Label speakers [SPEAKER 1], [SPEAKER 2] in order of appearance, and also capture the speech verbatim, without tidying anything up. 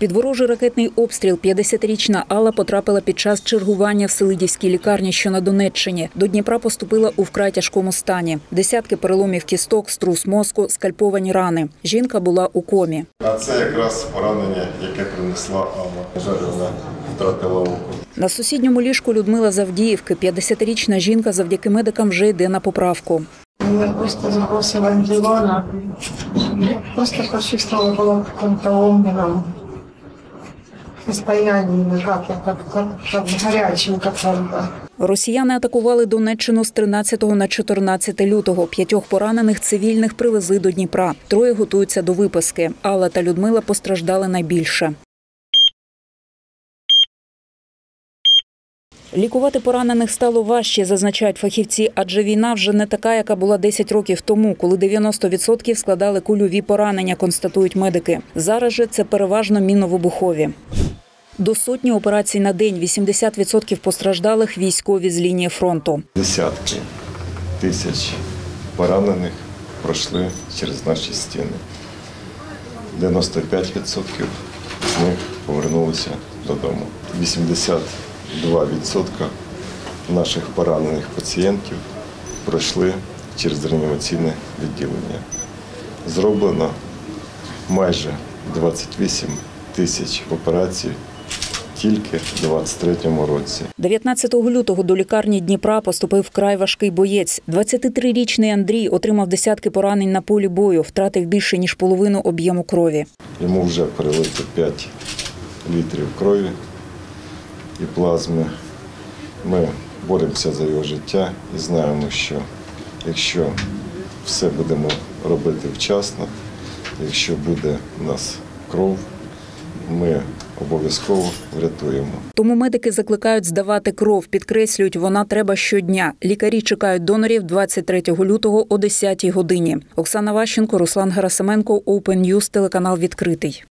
[SPEAKER 1] Під ворожий ракетний обстріл п'ятдесятирічна Алла потрапила під час чергування в Селидівській лікарні, що на Донеччині. До Дніпра поступила у вкрай тяжкому стані. Десятки переломів кісток, струс мозку, скальповані рани. Жінка була у комі.
[SPEAKER 2] А це якраз поранення, яке принесла Алла. На жаль, вона втратила око.
[SPEAKER 1] На сусідньому ліжку Людмила з Авдіївки. п'ятдесятирічна жінка завдяки медикам вже йде на поправку.
[SPEAKER 3] Я просто забросила на дивана, просто почувствовала было каким-то ломаном состоянии, как, как, как, как горячим каком-то.
[SPEAKER 1] Росіяни атакували Донеччину з тринадцятого на чотирнадцяте лютого. П'ятьох поранених цивільних привезли до Дніпра. Троє готуються до виписки. Алла та Людмила постраждали найбільше. Лікувати поранених стало важче, зазначають фахівці, адже війна вже не така, яка була десять років тому, коли дев'яносто відсотків складали кульові поранення, констатують медики. Зараз же це переважно мінно-вибухові. До сотні операцій на день, вісімдесят відсотків постраждалих – військові з лінії фронту.
[SPEAKER 2] Десятки тисяч поранених пройшли через наші стіни. дев'яносто п'ять відсотків з них повернулися додому. вісімдесят два відсотки наших поранених пацієнтів пройшли через реанімаційне відділення. Зроблено майже двадцять вісім тисяч операцій тільки в двадцять третьому році.
[SPEAKER 1] дев'ятнадцятого лютого до лікарні Дніпра поступив вкрай важкий боєць. двадцятитрирічний Андрій отримав десятки поранень на полі бою, втратив більше, ніж половину об'єму крові.
[SPEAKER 2] Йому вже перелито п'ять літрів крові і плазми. Ми боремося за його життя і знаємо, що якщо все будемо робити вчасно, якщо буде у нас кров, ми обов'язково врятуємо.
[SPEAKER 1] Тому медики закликають здавати кров. Підкреслюють, вона треба щодня. Лікарі чекають донорів двадцять третього лютого о десятій годині. Оксана Ващенко, Руслан Герасименко, Open News, телеканал «Відкритий».